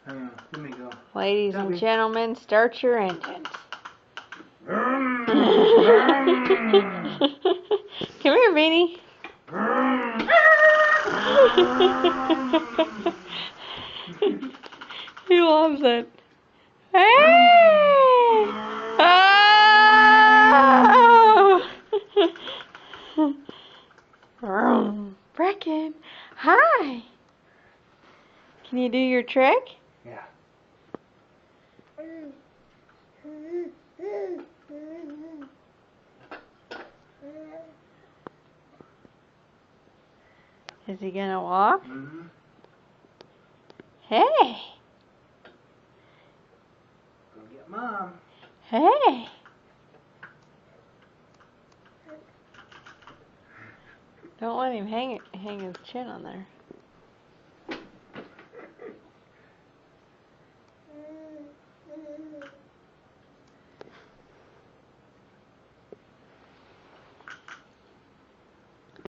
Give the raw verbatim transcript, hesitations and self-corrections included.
Hang on, let me go. Ladies Debbie. and gentlemen, start your engines. Come here, Beanie. He loves it. Hey! Oh! Brecken, hi. Can you do your trick? Yeah. Is he gonna walk? Mm-hmm. Hey! Go get Mom. Hey! Don't let him hang it, hang his chin on there.